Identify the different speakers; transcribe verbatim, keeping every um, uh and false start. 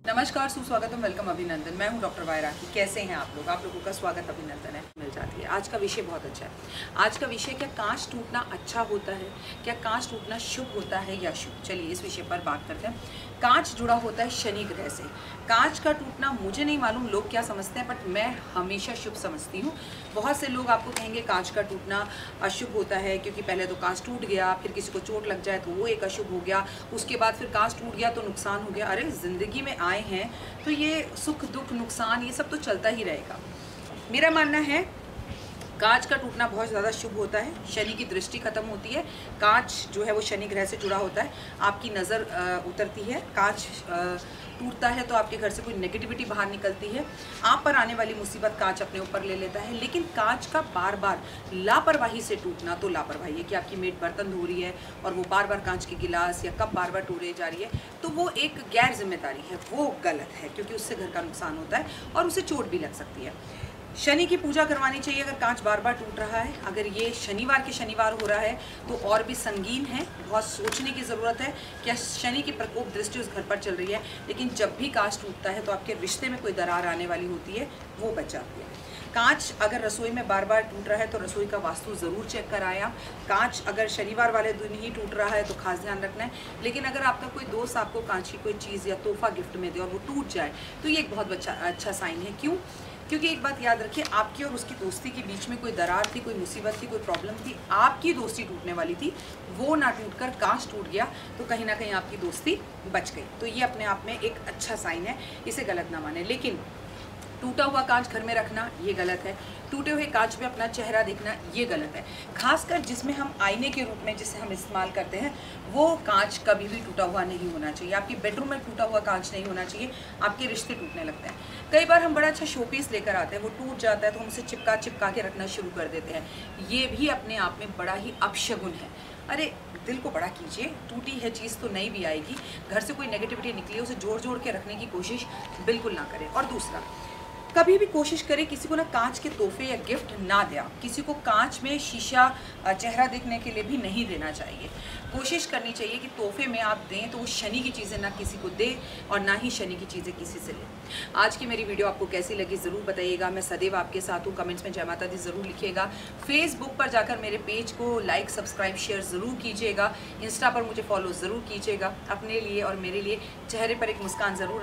Speaker 1: नमस्कार, सुस्वागतम, वेलकम, अभिनंदन। मैं हूं डॉक्टर वायरा की। कैसे हैं आप लोग? आप लोगों का स्वागत अभिनंदन है मिल जाती है। आज का विषय बहुत अच्छा है। आज का विषय, क्या कांच टूटना अच्छा होता है? क्या कांच टूटना शुभ होता है या शुभ? चलिए इस विषय पर बात करते हैं। कांच जुड़ा होता है शनि ग्रह से। कांच का टूटना, मुझे नहीं मालूम लोग क्या समझते हैं, बट मैं हमेशा शुभ समझती हूँ। बहुत से लोग आपको कहेंगे कांच का टूटना अशुभ होता है, क्योंकि पहले तो कांच टूट गया, फिर किसी को चोट लग जाए तो वो एक अशुभ हो गया, उसके बाद फिर कांच टूट गया तो नुकसान हो गया। अरे जिंदगी में आए हैं तो ये सुख दुख नुकसान ये सब तो चलता ही रहेगा। मेरा मानना है कांच का टूटना बहुत ज़्यादा शुभ होता है। शनि की दृष्टि खत्म होती है। कांच जो है वो शनि ग्रह से जुड़ा होता है। आपकी नज़र उतरती है। कांच टूटता है तो आपके घर से कोई नेगेटिविटी बाहर निकलती है। आप पर आने वाली मुसीबत कांच अपने ऊपर ले लेता है। लेकिन कांच का बार बार लापरवाही से टूटना तो लापरवाही है, कि आपकी मेड बर्तन धो रही है और वो बार बार कांच के गिलास या कप बार बार टूटे जा रही है, तो वो एक गैर जिम्मेदारी है, वो गलत है, क्योंकि उससे घर का नुकसान होता है और उसे चोट भी लग सकती है। शनि की पूजा करवानी चाहिए अगर कांच बार बार टूट रहा है। अगर ये शनिवार के शनिवार हो रहा है तो और भी संगीन है, बहुत सोचने की ज़रूरत है। क्या शनि की प्रकोप दृष्टि उस घर पर चल रही है? लेकिन जब भी कांच टूटता है तो आपके रिश्ते में कोई दरार आने वाली होती है, वो बच जाती है। कांच अगर रसोई में बार बार टूट रहा है तो रसोई का वास्तु ज़रूर चेक कराएं आप। कांच अगर शनिवार वाले दिन ही टूट रहा है तो खास ध्यान रखना है। लेकिन अगर आपका कोई दोस्त आपको कांच की कोई चीज़ या तोहफा गिफ्ट में दे और वो टूट जाए तो ये एक बहुत अच्छा अच्छा साइन है। क्यों? क्योंकि एक बात याद रखिए, आपकी और उसकी दोस्ती के बीच में कोई दरार थी, कोई मुसीबत थी, कोई प्रॉब्लम थी, आपकी दोस्ती टूटने वाली थी, वो ना टूटकर कांच टूट गया तो कहीं ना कहीं आपकी दोस्ती बच गई। तो ये अपने आप में एक अच्छा साइन है, इसे गलत ना माने। लेकिन टूटा हुआ कांच घर में रखना ये गलत है। टूटे हुए कांच में अपना चेहरा देखना ये गलत है। खासकर जिसमें हम आईने के रूप में जिसे हम इस्तेमाल करते हैं, वो कांच कभी भी टूटा हुआ नहीं होना चाहिए। आपकी बेडरूम में टूटा हुआ कांच नहीं होना चाहिए, आपके रिश्ते टूटने लगते हैं। कई बार हम बड़ा अच्छा शोपीस लेकर आते हैं, वो टूट जाता है तो हम उसे चिपका चिपका के रखना शुरू कर देते हैं। ये भी अपने आप में बड़ा ही अपशगुन है। अरे दिल को बड़ा कीजिए, टूटी है चीज़ तो नई भी आएगी। घर से कोई नेगेटिविटी निकली, उसे जोड़ जोड़ के रखने की कोशिश बिल्कुल ना करें। और दूसरा, कभी भी कोशिश करें किसी को ना कांच के तोहफे या गिफ्ट ना दें। किसी को कांच में शीशा चेहरा देखने के लिए भी नहीं देना चाहिए। कोशिश करनी चाहिए कि तोहफे में आप दें तो वो शनि की चीज़ें ना किसी को दे और ना ही शनि की चीज़ें किसी से लें। आज की मेरी वीडियो आपको कैसी लगी ज़रूर बताइएगा। मैं सदैव आपके साथ हूँ। कमेंट्स में जय माता दी ज़रूर लिखिएगा। फेसबुक पर जाकर मेरे पेज को लाइक सब्सक्राइब शेयर ज़रूर कीजिएगा। इंस्टा पर मुझे फॉलो ज़रूर कीजिएगा। अपने लिए और मेरे लिए चेहरे पर एक मुस्कान ज़रूर